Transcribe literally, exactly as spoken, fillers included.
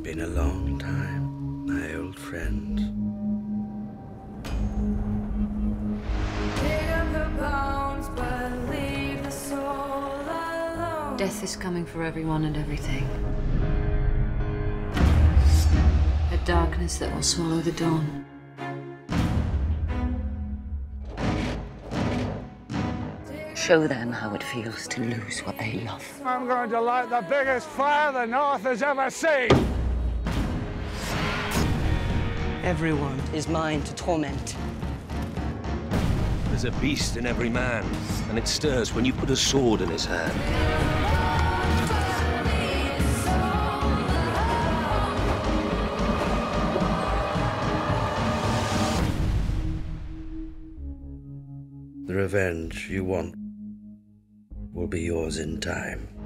Been a long time, my old friend. Dig up the bones, but leave the soul alone. Death is coming for everyone and everything. A darkness that will swallow the dawn. Show them how it feels to lose what they love. I'm going to light the biggest fire the North has ever seen. Everyone is mine to torment. There's a beast in every man, and it stirs when you put a sword in his hand. The revenge you want will be yours in time.